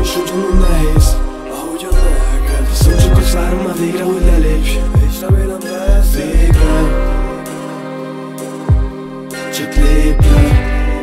is ugyanúgy nehéz, ahogyan neked. Viszont csak azt várom már végre, hogy lelépj, és remélem lesz végre. Csak lépj le.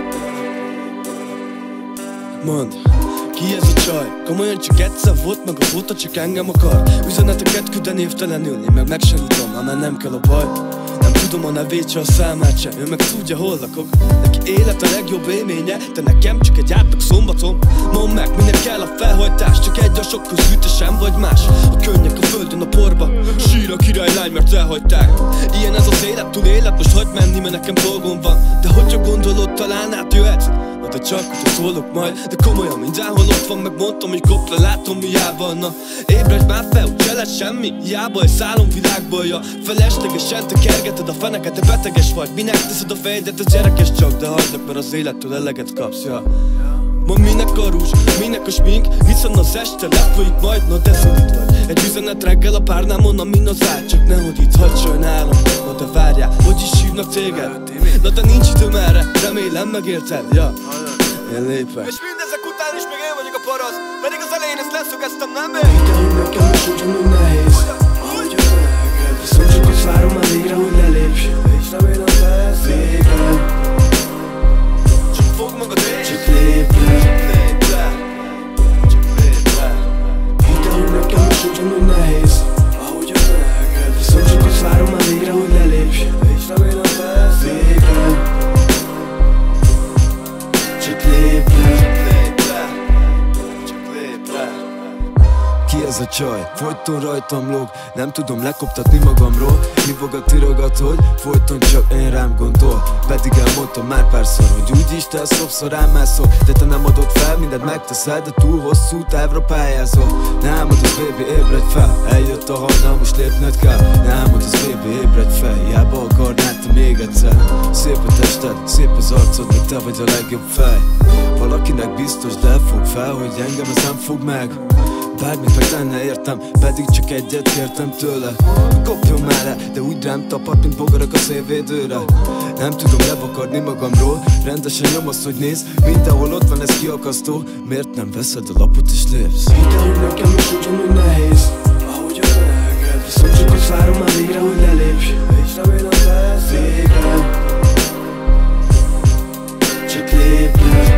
Mondd, ki ez a csaj? Komolyan csak egyszer volt, meg a fóta csak engem akar. Üzeneteket küld névtelenül, én meg sem nyitom, ám nem kell a baj. Nem tudom a nevét, se a számát se, ő meg tudja, hol lakok. Neki élet a legjobb élménye, de nekem csak egy átlag szombatom. Mondd meg, minek kell a felhajtás, csak egy a sok közül, te sem vagy más. A könnyek a földön, a porba, sír a királylány, mert elhagyták. Ilyen ez az élet, túl élet, most hagyd menni, mert nekem dolgom van. De hogyha gondolod, talán átjöhetsz, de csak hogyha szólok majd. De komolyan mindenhol ott van, megmondtam, hogy kopla, látom hiába. Na, ébredj már fel, hogy se lesz semmi, hiába egy szálomvilágból, ja. Feleslegesen te kergeted a feneket, te beteges vagy. Minek teszed a fejedet, ez gyerekes csak, de hagylak, mert az élettől eleget kapsz, ja. Mond minek a rúzs, minek a smink, hiszen az este lefolyik majd, na de szolid vagy. Egy üzenet reggel a párnámon, amin az áll, csak nehogy itt hagyd sajnálom. Na de várjál, hogy is hívnak téged? Na de nincs időm erre, remélem megérted, ja. Én lépek. És mindezek után is még én vagyok a parasz, pedig az elején ezt leszögeztem, nem én? Hidd el, hogy nekem is ugyanúgy nehéz, ahogyan neked. Viszont csak azt várom már végre, hogy lelépj, és remélem lesz végre. Csak fogd magad és csak lépj le. Csak lépj le. Hidd el, hogy nekem is ugyanúgy nehéz, ahogyan neked. Viszont csak azt várom már végre, hogy lelépj, és remélem lesz végre. Csak lépj le. Ki ez a csaj? Folyton rajtam lóg, nem tudom lekoptatni magamról. Hívogat, tirogat, hogy folyton csak én rám gondol. Pedig elmondtam már párszor, hogy úgyis te szobszor rám mászol. De te nem adod fel, mindent megteszel, de túl hosszú távra pályázol. Ne álmodozz, baby, ébredj fel, eljött a hajnal, most lépned kell. Ne álmodozz, baby, ébredj fel, hiába akarnád te még egyszer. Szép a tested, szép az arcod, de te vagy a legjobb fej. Valakinek biztos, de fog fel, hogy engem ez nem fog meg. Bármit meg tenne értem, pedig csak egyet kértem tőle. Kopjon már le, de úgy rám tapad, mint bogarak a szélvédőre. Nem tudom levakarni magamról, rendesen nyomasz, hogy néz. Mindenhol ott van ez kiakasztó, miért nem veszed a lapot és lépsz? Hidd el, hogy nekem is ugyanúgy nehéz, ahogyan neked. Viszont csak azt várom már végre, hogy lelépj, és remélem lesz végre. Csak lépj le.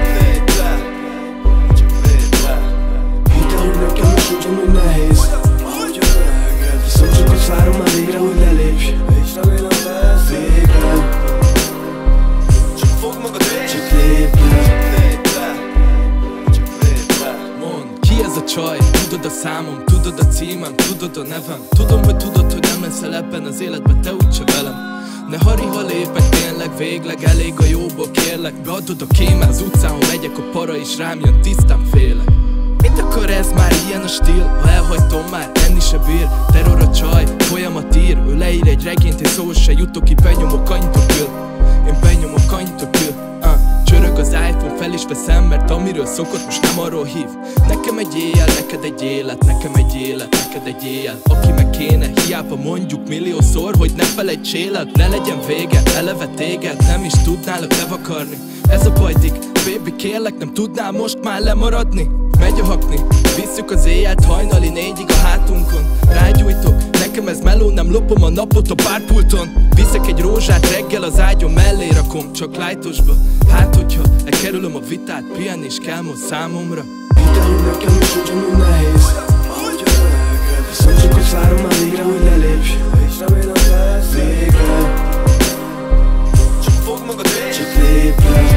Ugyanúgy nehéz, ahogyan neked. Viszont csak azt várom már végre, hogy lelépj, és remélem lesz végre. Csak fogd magad és csak lépj le. Csak lépj le. Mondd, ki ez a csaj? Tudod a számom, tudod a címem, tudod a nevem. Tudom, hogy tudod, hogy nem leszel ebben az életben, te úgyse velem. Ne harri, ha lépek, tényleg végleg elég a jóból, kérlek. Beadod a kémet, az utcán, ha megyek, a para is rám jön, tisztán félek. Mit akar ez már, ilyen a stíl? Ha elhagytom már, enni se bír. Terror a csaj, folyamat ír. Ő leír egy regényt, én szó se jutok ki. Benyomok anytokül, én benyomok anytokül. Csörög az iPhone, fel is veszem, mert amiről szokott, most nem arról hív. Nekem egy éjjel, neked egy élet. Nekem egy élet, neked egy éjjel. Aki meg kéne, hiába mondjuk milliószor, hogy ne felejts éled. Ne legyen vége, eleve téged nem is tudnálok levakarni. Ez a baj, Dick, baby, kérlek, nem tudnál most már lemaradni? Megy a hakni, visszük az éjjelt hajnali 4-ig a hátunkon. Rágyújtok, nekem ez meló, nem lopom a napot a párpulton. Viszek egy rózsát reggel az ágyon mellé rakom, csak lájtosba. Hát hogyha elkerülöm a vitát, pihenni is kell most számomra. Hidd el, hogy nekem is ugyanúgy nehéz, ahogyan neked. Viszont csak azt várom már végre, hogy lelépj, és remélem lesz végre. Csak fogd magad és csak lépj le.